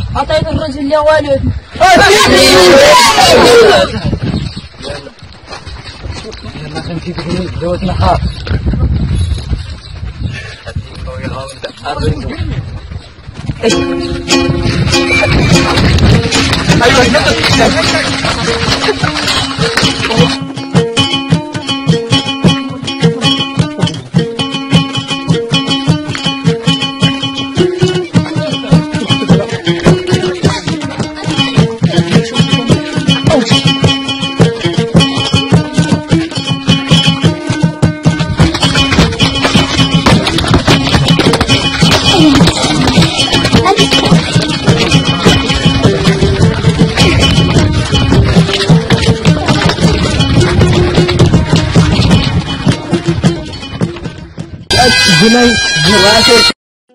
عطيت الرجل يا ولد. يلا خليكي تقولي دوت نهار. جنيه جراسة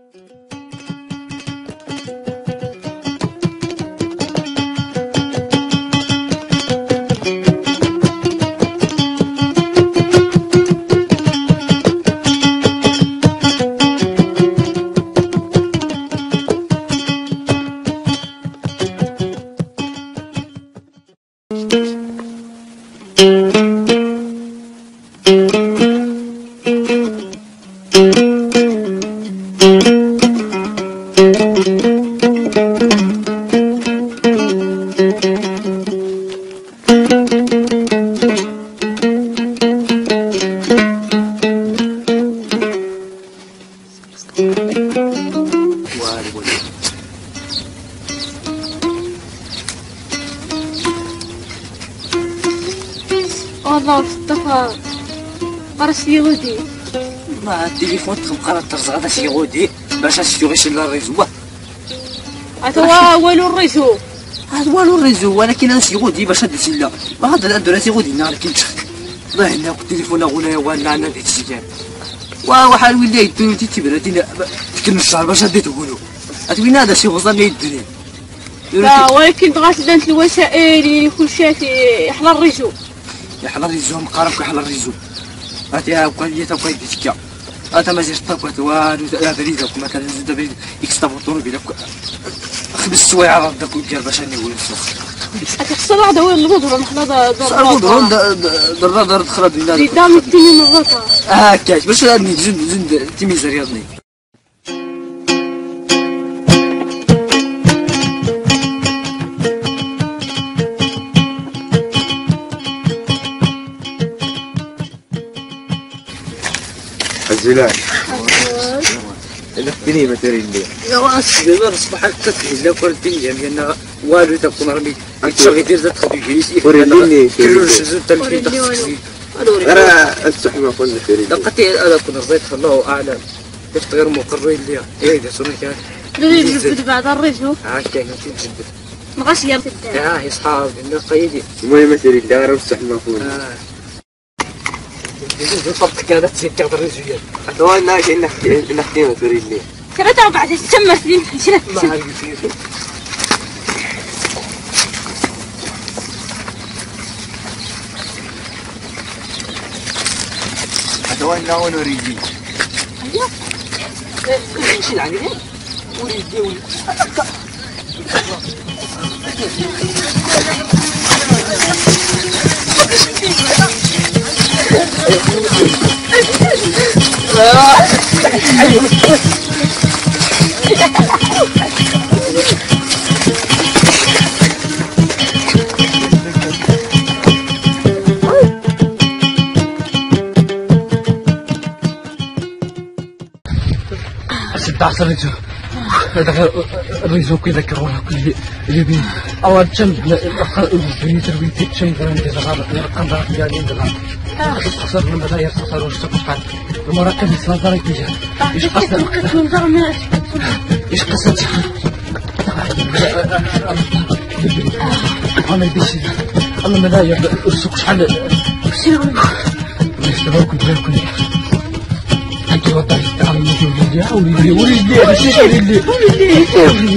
والله مصطفى قرص يهودي. ما التليفون تخبقنا ترزغ هذا شي يهودي باش اشتو غير لا الريزو. هذا والو الريزو. هذا والو الريزو ولكن انا شي يهودي باش هاد لا. ما هذا الدراسي يهودي نهار كنت الله يهنا التليفون غونا وانا عندنا ديك الشيء. وحال ولا يدو تيبراتينا تكن الشهر باش هديتو قولوا. اتوين هذا شي غزر لي الدنيا. لا ولكن بغات دانت الوسائل كل شيء يحلى الريزو. يحلى الريزو مقارب كحلى الريزو. هاتي وقالية وقايد تكا. هذا ما زير طاقة والو بريدة كما كان زيد بريد يكستافوتون بلا خمس سوايع راه داك الكار باش اني نقول السوق. هتحصل واحدة وين البودرة محنا البودرة در دخل بينا. قدام التيمين الرطة. هكاك باش راني زند تيميز رياضني. زلال اختني ما ترين لي يا واش دابا اصبح كتحيد لك الدنيا لان والو تكون رمي الشغل يدير ذات خبيث وريني كيلو الشجر تلقي تخصي انا السحمه قلنا فريد لقيتي انا كون رضيت الله اعلم كيف غير مقرين ليا ايه دا سوني كان نجبد بعد الريزو هاكا تنجبد مابغاش يرتد يا صحاب لنا قيدي المهم ترين دار السحمه قلنا صبتك هذا تقدر الرجال هو الناس نحكي ما ترين لي كرهتها بعد السمة في الحشرة. ما عارف اتوانى ونريدي ايوه ايش يعني وليدي وليدي عصر الريزو هذا الريزو كيذكرونا كل اللي بين اول جنب الدنيا تروي شيء غير هذا القنطره ديالين دابا خسر من بدايه خسر واش تقطع المراكب الصغيره كيجي ايش قصد ايش قصد انا بيشي الله ما داير السوق شحال نشتغلكم ديالكم انت وضع تعمل وليدي وليدي ماشي وليدي وليدي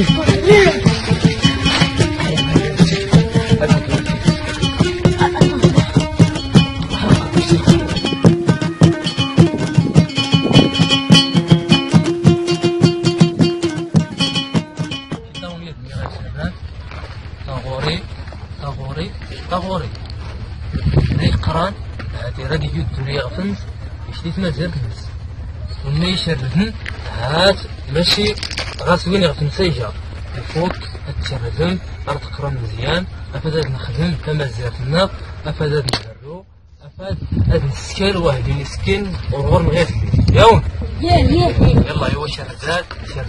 شويه ملي غتشربها طاغوري هذا القران هادي راه يجي الدنيا غفنت شديت مازال تنس وما يشردن هات ماشي غاسوين غفن سيجا الفوق تشردن راه تقرا مزيان افاد نخدم كما زرتنا افاد نهرو افاد هاد نسكر واحد مسكين ورغور نغير ياون يلا يوا شردات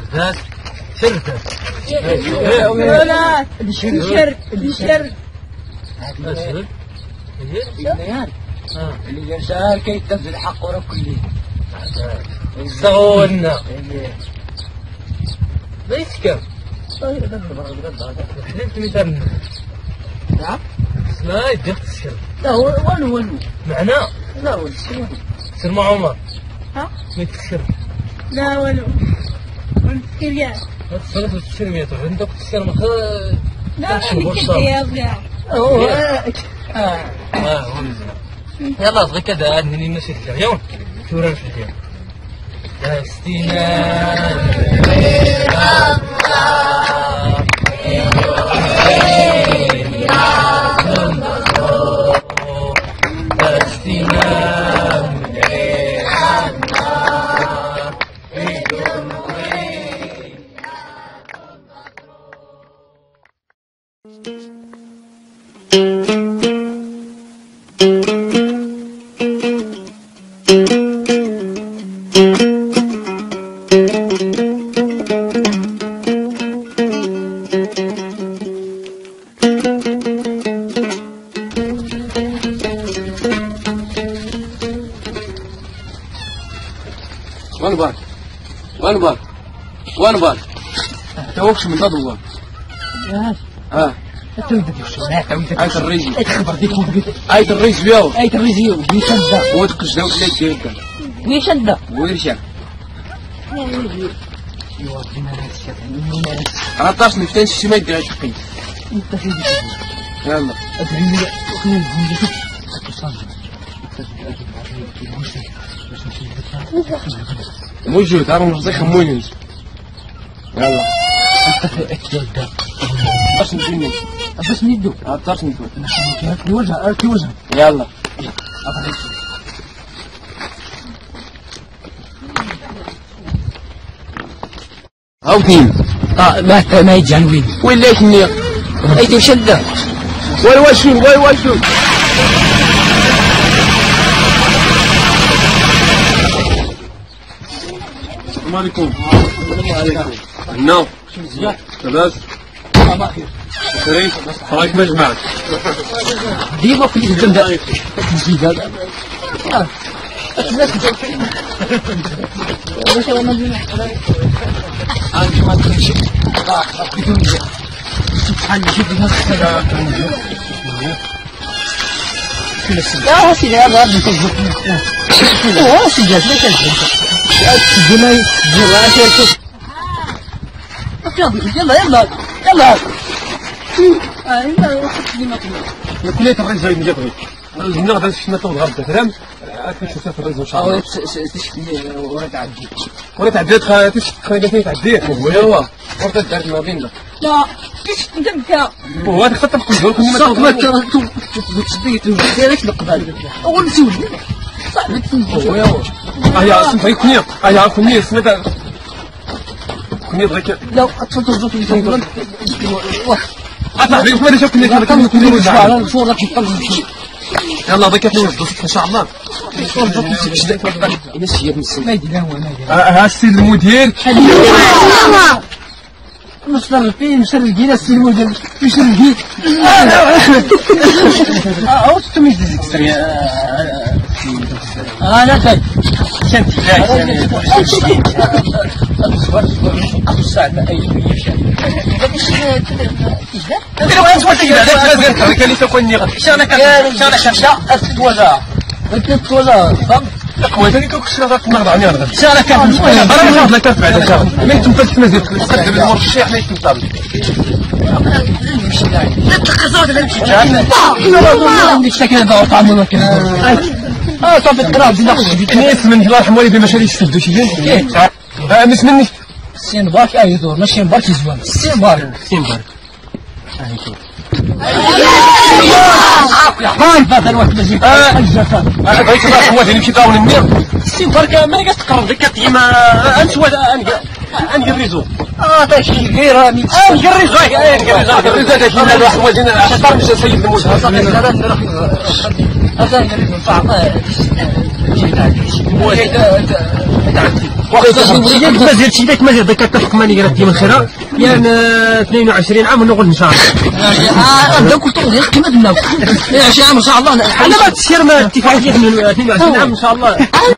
لا بشر اللي يسأل كيتنزل الحق ورا كله استغولنا ما يسكر حلمت مثال نعم ما يدير تسكر لا والو معنا لا والو سلمى عمر ها ما يتسكر لا والو ونسكر يا الصلاة والتسليمية عندك تسكر ما لا يا يلا صغير كذا هني ماشي اليوم شورا في اليوم يا وين بالك توقش من ضد ايت الريز بياو بيشدة وتقش داو كليك ديالك بيشدة ويرجع رطاش نفتن شي ما يدير تقي يلا موجود عارف نفسي خموني يلا باش نجيني باش ندو عطرت ندو في وجهه يلا هاوتين ما يجان وين ليش النية ايدي شده واي واشون السلام عليكم نو لاباس كريم راك مجمعك ديما في الجنة نزيد هذا عندي ما تمشي بدون سبحان الله يا سيدي هذا بتزق يا سيدي ما كنت الجماي يلا كليت الريز زي مجبري الجنة غدا شفنا طول غرب تفهم كنشوف في الريز ان شاء الله تشفني ولا تعديت خريجتي تعديت هو ورد دارت ما بيننا لا تشفني انت هو هذا خطر نقول لكم ما تشديت ديالك القبال اول مسؤول صعب هو يا اسم كنيه يا كنيه سمعت كنيه بغيت لو تفضل اصاحبي ما نشوف كنيه على الصوره كيطلع يلا ضيك ان شاء الله ما يدير هو ها السي المدير مصدر فين مسرقين السي المدير مسرقين او تميز ديك انا كاين شفت صافي تقرا بنقص ناس من الله يرحم والدي ما شاريش في الدوشي مش مني سين بارك يدور ماشي بارك يزوان سين بارك قال هذا الوقت ماشي بغيت الله هو اللي كيطاول النير سين بارك ما قاش تقرب ديك كتيما انت انقي الريزو داكشي غير انقي الريزو داكشي واحد والدين شطار مش سيد الموسى هذا نريد نفعطيه ما زيد شي داك ما زيد داك اتفق ماني راه ديما خيرا يعني 22 عام ونقول ان شاء الله نبدا كل طول كما قلنا 20 عام ان شاء الله انا ما تسير ما اتفاقيه من 22 عام ان شاء الله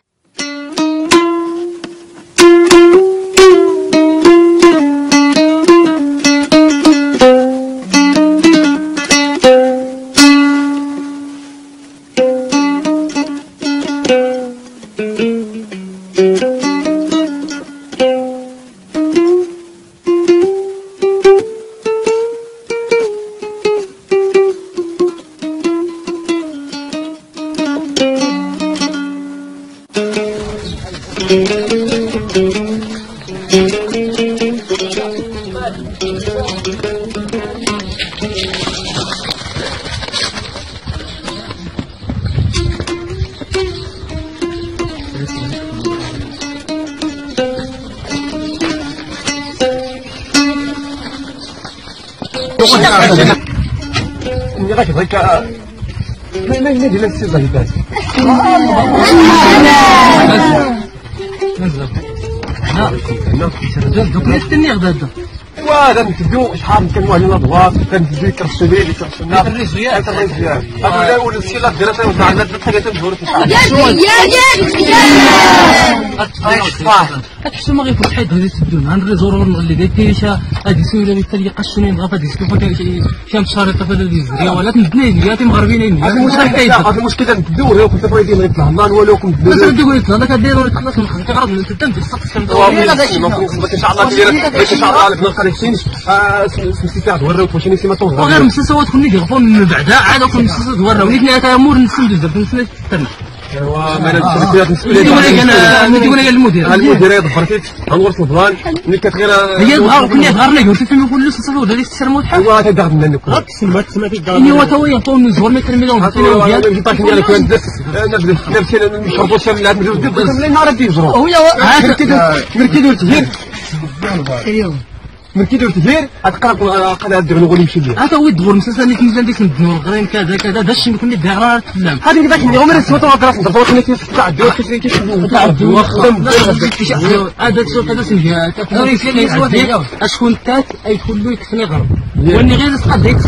اني راك بغيت ما ينادي لا السي ضيفات دوك نستني غدا وهذا نتبدو شحال نتكلموا على الادوار كنبداو يكرسوا لي يكرسوا لنا الريزويات هذا هو السي لا دير انا وزعنا الحاجات الجهور في الشعب اكشن ما غيكون حيد هذه تبدون عند الزورور اللي دايرتيشا هذه سويله اللي تلي قشنين غافا دي سكوفا كان شارطه في هذه الزريه ولا تنبني مغربيين هذا المشكل نبداو راه كنت بغيتي ما يطلع الله ولو كنت بس تقول يطلع داك ديروا تخلص من خلق غرض انت تدم السقف ان شاء الله ان شاء الله على بنا خالتين سميتي تاع دوراو واش نسي ما توصل وغير مسلسلات كنا يغفوا من بعدا عاد كل مسلسل دوراو نيت تا امور نسمدو زرت نسمي تستنى ايوا ما نتسبيات نسبي لي المدير يظهر فيك غنورث البلان ملي كتغير هي ظهر كنا ظهرنا قلت فيلم كل مسلسل ولا اللي تسرموا شحال ايوا تدغد منك تسمى فيك اني هو تو يعطون الزور ما يترميلهم الفيلم ديال نجي طاك ديالك نفسي نشربوا شي من هاد الجدد النهار غادي يجروا هو مركي درت غير غتقرب قناه ديال نقول نمشي ليه هذا هو الدور المسلسل اللي كنت ديك الدنور الغرين كذا داك الشيء اللي كنا داير تفلم هذيك ذاك اليوم راه سمعت هضره نضربوا كنا كيتعدوا كيتعدوا هذا السوق هذا سنجات اشكون تات اي كله يكفني غرب واني غير تقد ديك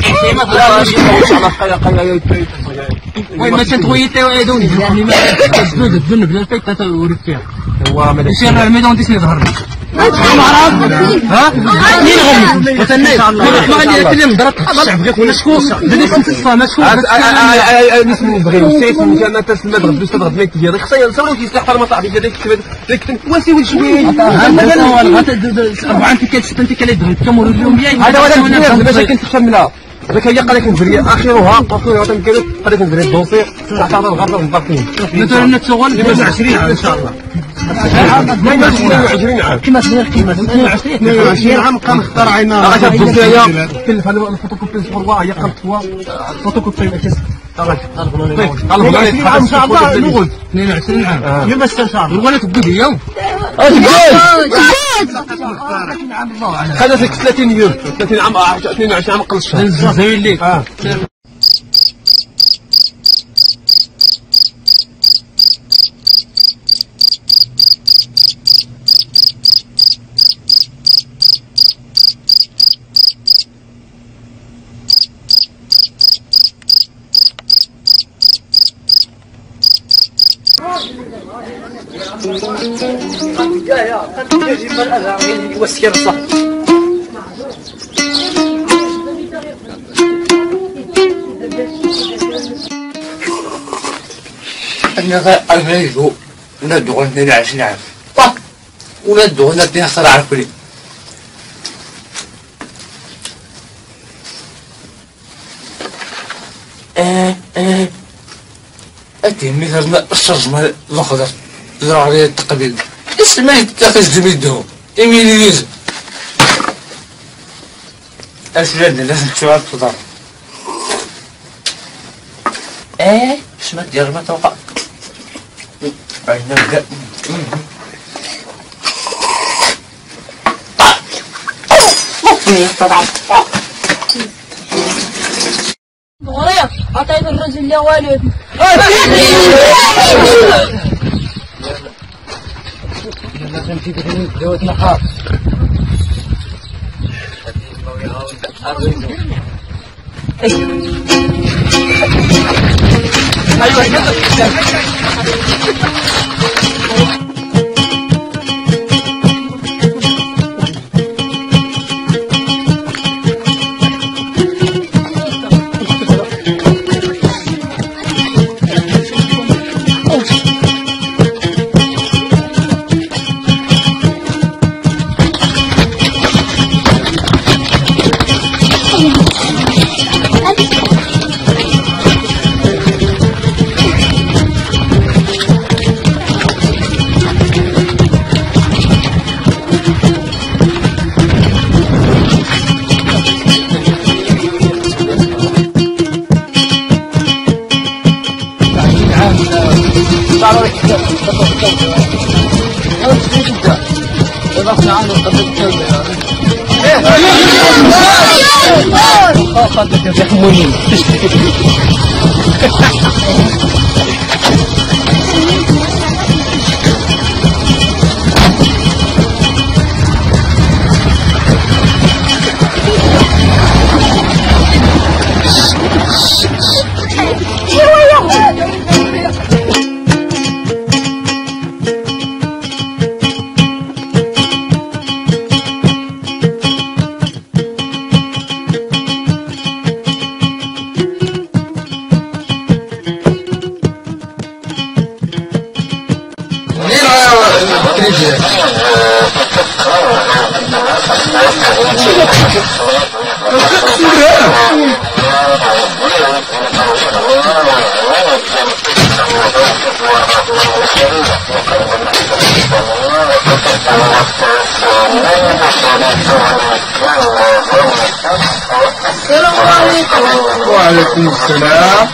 وين ما تنتويت يدوني ما تسدود الذنب بلا فيك تورث فيها هو ما يصير الميدان ديسني ظهر ها مين غني وتناي ما غادي نتكلم ضربت الشعب غير شكون بدي نتصفى ما شكون نسمي نبغي سيف ممكن انت تسمى تغدوش تضرب لك ديالك خصها يصاوبوا كيسلاح حتى المصاعب ديالك ديك واسي شويه أربعة تكات ستة تكات اللي كمور اليوم هذا ولا باش كنتفهم منها ذاك هي قال لك نزري اخرها قصور تنكرت قال لك نزري الدوسي تحت هذا الغرض الباقيين مثلا نتشغل 20 عام ان شاء الله 22 عام كما صغير كما 22 عام كان اختار عينا هذاك الدوسيه كلف هذا الفوتوكوبي صوروا هي قلت هو فوتوكوبي كيس قال ان شاء الله نقول 22 عام يوم استنشار ولا تبدي اليوم خلصك 30 يوم 30 عام 22 عام قل الشهر زين ليك أنا أرجو ندعو 22 عام وندعو ندي أخسر على كل أتي مثل الشرجمة الأخضر زرع عليه التقبيل اسمه يتخذ زميده إيميليز أسجد لازم تشوف الفطار. باش ما دير ما توقع. نبدأ. غريب عطيت الرجل اللي والد لازم في بدني دوت نقاط. السلام عليكم. وعليكم السلام.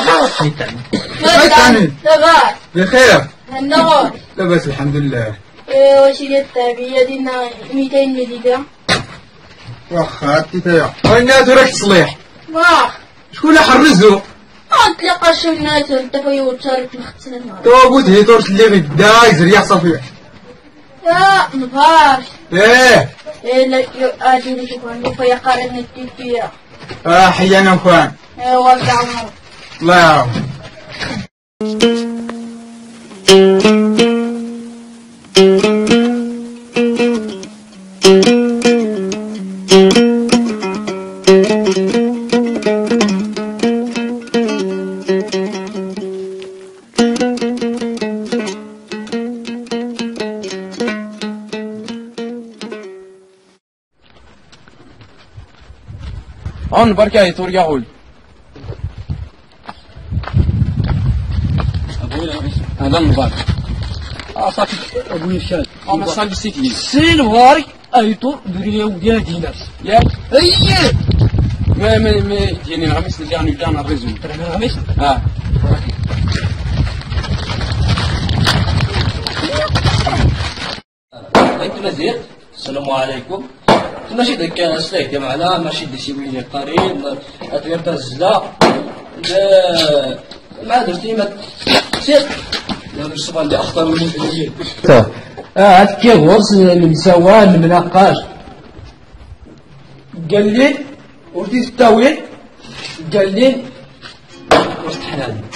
لاباس بخير. النهار لاباس الحمد لله. واش هي التعبئة ديالنا 200 جديدة؟ واخا تيتايا الناس راك تصليح. واه شكون حرزو؟ تلقاش الناس انت فيو تشارك الختانة. توبوت هي تورس اللي غدا يزريح صافي. لا مبارش. ايه لا اجي لك كون فيا قارن التيتيا. حيانا اخوان. وارجع نور. الله يعاون. هون بركاي تورجعول. هذا مبارك. صافي ابوي شاد. انا صاحب سيتي. سيلفاري ايتو دريا وديا دينار. ياك؟ اييه. ما يعني الخميس اللي جاني بتاعنا الرزق. الخميس؟ انت نزيد السلام عليكم. ماشي داك كان سلاك يا معنا ماشي داك شي وين قريب اتغيرت الزلا ما درتي ما سير لا الصبا اللي اخطر من الجيل هاد كيغوص المساوان المناقاش قال لي ورتي التاويل قال لي واش حنان